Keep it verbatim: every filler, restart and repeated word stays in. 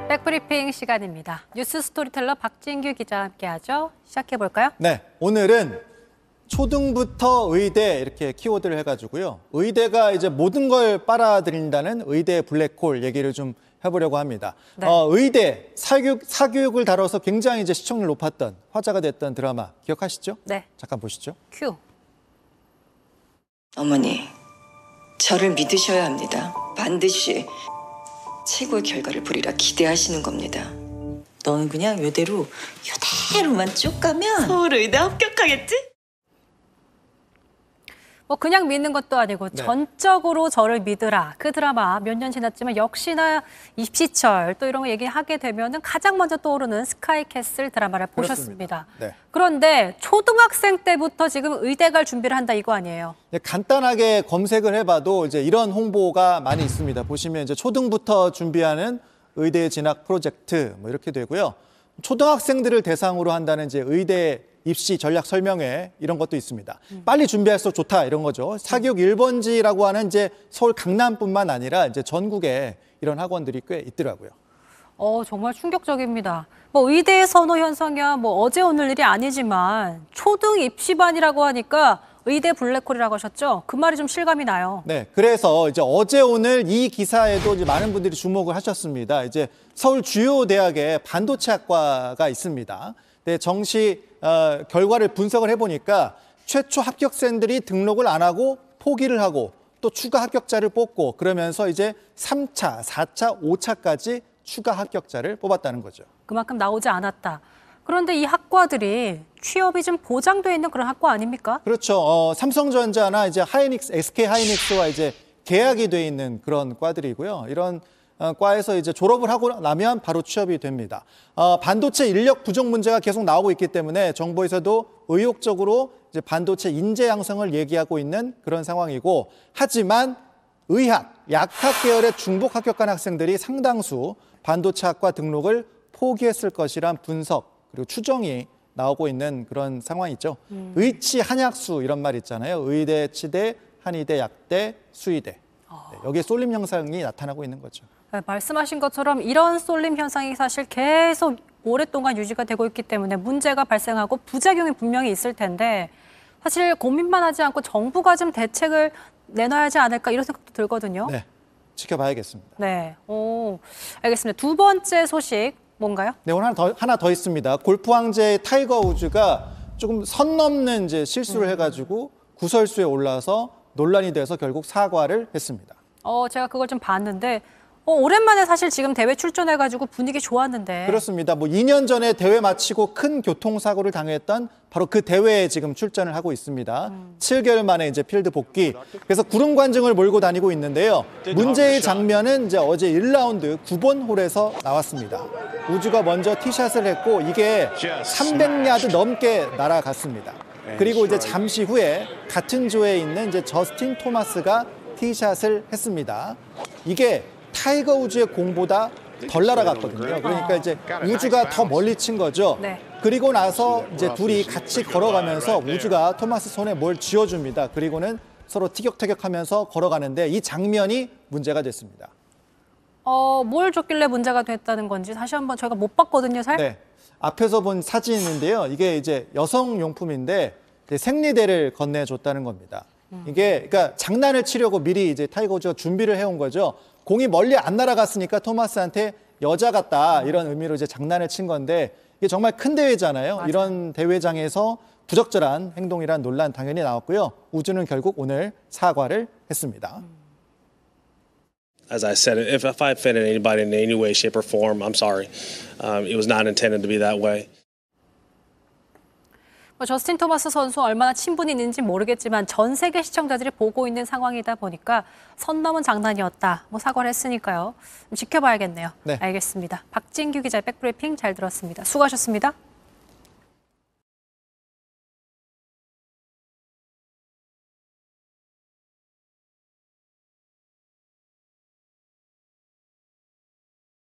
백브리핑 시간입니다. 뉴스 스토리텔러 박진규 기자와 함께하죠. 시작해볼까요? 네, 오늘은 초등부터 의대 이렇게 키워드를 해가지고요. 의대가 이제 모든 걸 빨아들인다는 의대 블랙홀 얘기를 좀 해보려고 합니다. 네. 어, 의대 사교육, 사교육을 다뤄서 굉장히 이제 시청률 높았던 화제가 됐던 드라마 기억하시죠? 네. 잠깐 보시죠. 큐. 어머니, 저를 믿으셔야 합니다. 반드시 최고의 결과를 보리라 기대하시는 겁니다. 너는 그냥 이대로 이대로만 쭉 가면 서울의대 합격하겠지? 뭐 그냥 믿는 것도 아니고 네. 전적으로 저를 믿으라. 그 드라마 몇 년 지났지만 역시나 입시철 또 이런 거 얘기하게 되면은 가장 먼저 떠오르는 스카이캐슬 드라마를 보셨습니다. 네. 그런데 초등학생 때부터 지금 의대 갈 준비를 한다 이거 아니에요? 네, 간단하게 검색을 해봐도 이제 이런 홍보가 많이 있습니다. 보시면 이제 초등부터 준비하는 의대 진학 프로젝트 뭐 이렇게 되고요. 초등학생들을 대상으로 한다는 이제 의대 입시 전략 설명회 이런 것도 있습니다. 음. 빨리 준비할수록 좋다 이런 거죠. 사교육 일 번지라고 하는 이제 서울 강남뿐만 아니라 이제 전국에 이런 학원들이 꽤 있더라고요. 어 정말 충격적입니다. 뭐 의대 선호 현상이야 뭐 어제 오늘 일이 아니지만 초등 입시반이라고 하니까 의대 블랙홀이라고 하셨죠? 그 말이 좀 실감이 나요. 네, 그래서 이제 어제 오늘 이 기사에도 이제 많은 분들이 주목을 하셨습니다. 이제 서울 주요 대학에 반도체학과가 있습니다. 네, 정시 어, 결과를 분석을 해보니까 최초 합격생들이 등록을 안 하고 포기를 하고 또 추가 합격자를 뽑고 그러면서 이제 삼 차, 사 차, 오 차까지 추가 합격자를 뽑았다는 거죠. 그만큼 나오지 않았다. 그런데 이 학과들이 취업이 좀 보장돼 있는 그런 학과 아닙니까? 그렇죠. 어, 삼성전자나 이제 하이닉스, 에스케이 하이닉스와 이제 계약이 돼 있는 그런 과들이고요. 이런 어, 과에서 이제 졸업을 하고 나면 바로 취업이 됩니다. 어, 반도체 인력 부족 문제가 계속 나오고 있기 때문에 정부에서도 의욕적으로 이제 반도체 인재 양성을 얘기하고 있는 그런 상황이고, 하지만 의학, 약학 계열의 중복 합격한 학생들이 상당수 반도체학과 등록을 포기했을 것이란 분석 그리고 추정이 나오고 있는 그런 상황이죠. 음. 의치 한약수 이런 말 있잖아요. 의대, 치대, 한의대, 약대, 수의대. 네, 여기에 쏠림 현상이 나타나고 있는 거죠. 네, 말씀하신 것처럼 이런 쏠림 현상이 사실 계속 오랫동안 유지가 되고 있기 때문에 문제가 발생하고 부작용이 분명히 있을 텐데 사실 고민만 하지 않고 정부가 좀 대책을 내놔야 하지 않을까 이런 생각도 들거든요. 네, 지켜봐야겠습니다. 네, 오, 알겠습니다. 두 번째 소식 뭔가요? 네, 오늘 하나 더, 하나 더 있습니다. 골프 황제 타이거 우즈가 조금 선 넘는 이제 실수를 음. 해가지고 구설수에 올라서 논란이 돼서 결국 사과를 했습니다. 어, 제가 그걸 좀 봤는데 어, 오랜만에 사실 지금 대회 출전해가지고 분위기 좋았는데. 그렇습니다. 뭐 이 년 전에 대회 마치고 큰 교통사고를 당했던 바로 그 대회에 지금 출전을 하고 있습니다. 음. 칠 개월 만에 이제 필드 복귀. 그래서 구름 관중을 몰고 다니고 있는데요. 문제의 장면은 이제 어제 일 라운드 구 번 홀에서 나왔습니다. 우즈가 먼저 티샷을 했고 이게 삼백 야드 넘게 날아갔습니다. 그리고 이제 잠시 후에 같은 조에 있는 이제 저스틴 토마스가 티샷을 했습니다. 이게 타이거 우즈의 공보다 덜 날아갔거든요. 그러니까 이제 우즈가 더 멀리 친 거죠. 네. 그리고 나서 이제 둘이 같이 걸어가면서 우즈가 토마스 손에 뭘 쥐어줍니다. 그리고는 서로 티격태격하면서 걸어가는데 이 장면이 문제가 됐습니다. 어, 뭘 줬길래 문제가 됐다는 건지 다시 한번 저희가 못 봤거든요, 잘. 네. 앞에서 본 사진인데요. 이게 이제 여성용품인데 이제 생리대를 건네줬다는 겁니다. 음. 이게 그러니까 장난을 치려고 미리 이제 타이거 우즈가 준비를 해온 거죠. 공이 멀리 안 날아갔으니까 토마스한테 여자 같다 이런 의미로 이제 장난을 친 건데 이게 정말 큰 대회잖아요. 맞아요. 이런 대회장에서 부적절한 행동이란 논란 당연히 나왔고요. 우즈는 결국 오늘 사과를 했습니다. As I said, if, if I offended anybody in any way, shape, or form, I'm sorry. Um, it was not intended to be that way. 뭐 저스틴 토마스 선수 얼마나 친분이 있는지 모르겠지만 전 세계 시청자들이 보고 있는 상황이다 보니까 선 넘은 장난이었다. 뭐 사과를 했으니까요. 좀 지켜봐야겠네요. 네. 알겠습니다. 박진규 기자의 백브리핑 잘 들었습니다. 수고하셨습니다.